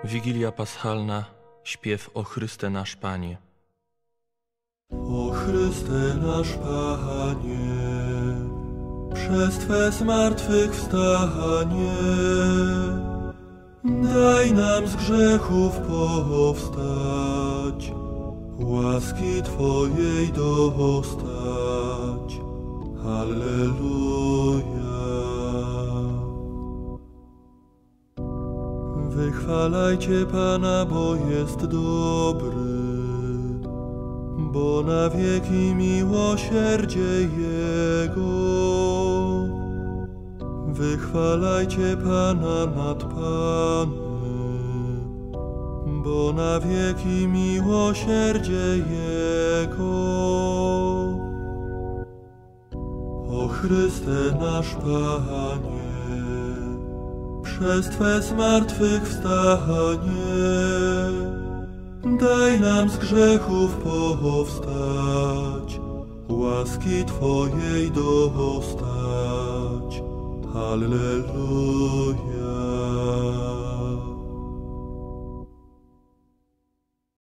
Wigilia Paschalna, śpiew o Chryste nasz Panie. O Chryste nasz Panie, przez Twe zmartwychwstanie, daj nam z grzechów powstać, łaski Twojej dostać. Alleluja. Wychwalajcie Pana, bo jest dobry, bo na wieki miłosierdzie Jego. Wychwalajcie Pana nad Panem, bo na wieki miłosierdzie Jego. O Chryste nasz Panie, przez Twe zmartwychwstanie, daj nam z grzechów powstać, łaski Twojej dostać. Alleluja.